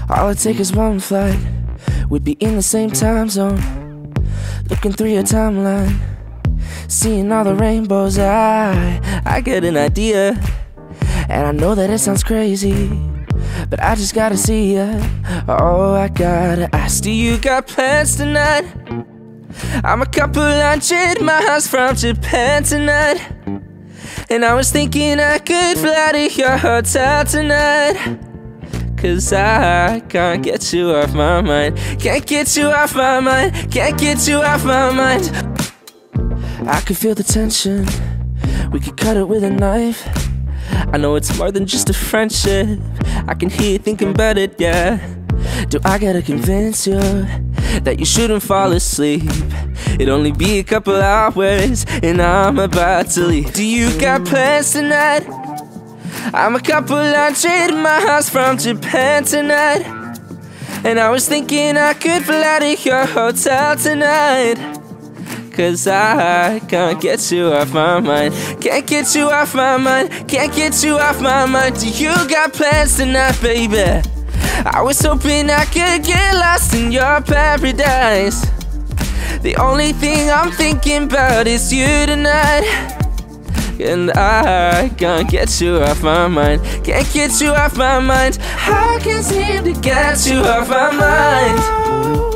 All it takes is one flight, we'd be in the same time zone. Looking through your timeline, seeing all the rainbows. I get an idea, and I know that it sounds crazy, but I just gotta see ya. Oh, I gotta ask, do you got plans tonight? I'm a couple hundred miles from Japan tonight, and I was thinking I could fly to your hotel tonight. Cause I can't get you off my mind. Can't get you off my mind. Can't get you off my mind. I can feel the tension, we could cut it with a knife. I know it's more than just a friendship, I can hear you thinking about it, yeah. Do I gotta convince you that you shouldn't fall asleep? It'd only be a couple hours and I'm about to leave. Do you got plans tonight? I'm a couple hundred miles from Japan tonight, and I was thinking I could fly to your hotel tonight. Cause I can't get you off my mind. Can't get you off my mind. Can't get you off my mind. Do you got plans tonight, baby? I was hoping I could get lost in your paradise. The only thing I'm thinking about is you tonight. And I can't get you off my mind. Can't get you off my mind. I can't seem to get you off my mind.